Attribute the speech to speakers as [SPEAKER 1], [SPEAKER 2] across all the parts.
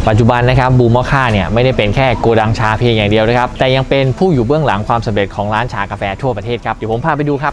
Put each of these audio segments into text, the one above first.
[SPEAKER 1] ปัจจุบันนะครับบูมมอคค่าเนี่ยไม่ได้เป็นแค่โกดังชาเพียงอย่างเดียวนะครับแต่ยังเป็นผู้อยู่เบื้องหลังความสำเร็จของร้านชากาแฟทั่วประเทศครับเดี๋ยวผมพาไปดูครับ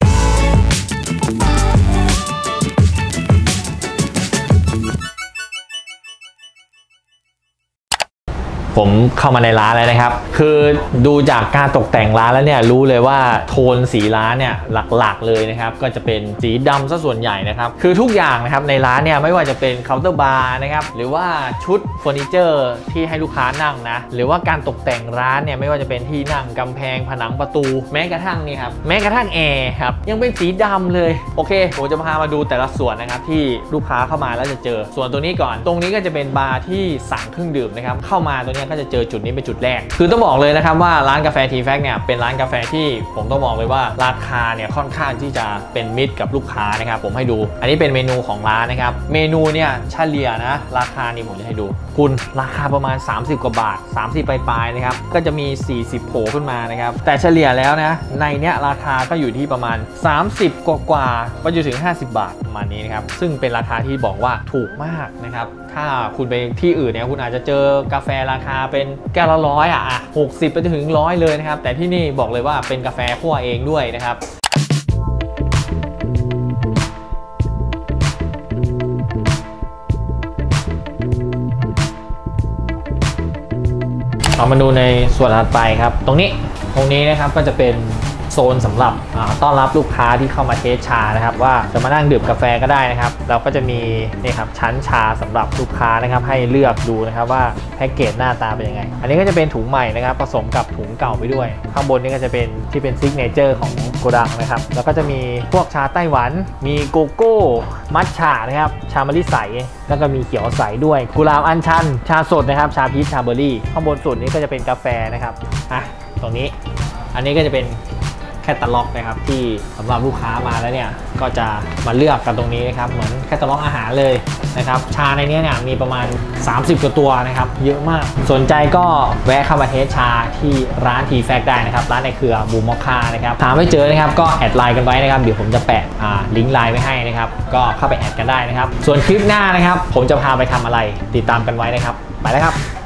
[SPEAKER 1] ผมเข้ามาในร้านแล้วนะครับคือดูจากการตกแต่งร้านแล้วเนี่ยรู้เลยว่าโทนสีร้านเนี่ยหลักๆเลยนะครับก็จะเป็นสีดำซะส่วนใหญ่นะครับคือทุกอย่างนะครับในร้านเนี่ยไม่ว่าจะเป็นเคาน์เตอร์บาร์นะครับหรือว่าชุดเฟอร์นิเจอร์ที่ให้ลูกค้านั่งนะหรือว่าการตกแต่งร้านเนี่ยไม่ว่าจะเป็นที่นั่งกำแพงผนังประตูแม้กระทั่งนี่ครับแม้กระทั่งแอร์ครับยังเป็นสีดำเลยโอเคผมจะพามาดูแต่ละส่วนนะครับที่ลูกค้าเข้ามาแล้วจะเจอส่วนตัวนี้ก่อนตรงนี้ก็จะเป็นบาร์ที่สั่งเครื่องดื่มนะครับเข้ามาตัวนี้ก็จะเจอจุดนี้เป็นจุดแรกคือต้องบอกเลยนะครับว่าร้านกาแฟทีแฟกเนี่ยเป็นร้านกาแฟที่ผมต้องบอกเลยว่าราคาเนี่ยค่อนข้างที่จะเป็นมิตรกับลูกค้านะครับผมให้ดูอันนี้เป็นเมนูของร้านนะครับเมนูเนี่ยเฉลี่ยนะราคานี่ผมจะให้ดูคุณราคาประมาณ30กว่าบาท30ปลายๆนะครับก็จะมี40โผล่ขึ้นมานะครับแต่เฉลี่ยแล้วนะในเนี้ยราคาก็อยู่ที่ประมาณ30กว่าไปจนถึง50บาทประมาณนี้นะครับซึ่งเป็นราคาที่บอกว่าถูกมากนะครับถ้าคุณไปที่อื่นเนี่ยคุณอาจจะเจอกาแฟราคาเป็นแก้วละ10060ไปจนถึง100เลยนะครับแต่ที่นี่บอกเลยว่าเป็นกาแฟคั่วเองด้วยนะครับเรามาดูในส่วนถัดไปครับตรงนี้นะครับก็จะเป็นโซนสำหรับต้อนรับลูกค้าที่เข้ามาเทสชานะครับว่าจะมานั่งดื่มกาแฟก็ได้นะครับเราก็จะมีนี่ครับชั้นชาสำหรับลูกค้านะครับให้เลือกดูนะครับว่าแพ็กเกจหน้าตาเป็นยังไงอันนี้ก็จะเป็นถุงใหม่นะครับผสมกับถุงเก่าไปด้วยข้างบนนี้ก็จะเป็นที่เป็นซิกเนเจอร์ของโกดังนะครับแล้วก็จะมีพวกชาไต้หวันมีโกโก้มัทฉะนะครับชามะลิใสแล้วก็มีเขียวใสด้วยกุหลาบอัญชันชาสดนะครับชาพีชชาเบอร์รี่ข้างบนสุดนี้ก็จะเป็นกาแฟนะครับตรงนี้อันนี้ก็จะเป็นแคตตาล็อกนะครับที่สำหรับลูกค้ามาแล้วเนี่ยก็จะมาเลือกกันตรงนี้นะครับเหมือนแคตตาล็อกอาหารเลยนะครับชาในนี้เนี่ยมีประมาณ30กว่าตัวนะครับเยอะมากสนใจก็แวะเข้ามาเทสชาที่ร้านทีแฟกได้นะครับร้านในเครือบูมมอคค่านะครับหาไม่เจอนะครับก็แอดไลน์กันไว้นะครับเดี๋ยวผมจะแปะลิงก์ไลน์ไว้ให้นะครับก็เข้าไปแอดกันได้นะครับส่วนคลิปหน้านะครับผมจะพาไปทำอะไรติดตามกันไว้นะครับไปแล้วครับ